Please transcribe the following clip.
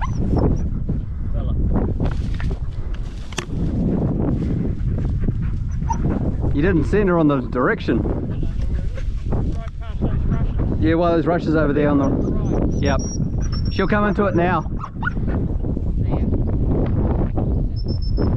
You didn't send her on the direction. Right past those rushes. Yeah, well, there's rushes over there on the... Right. Yep. She'll come into it now. There.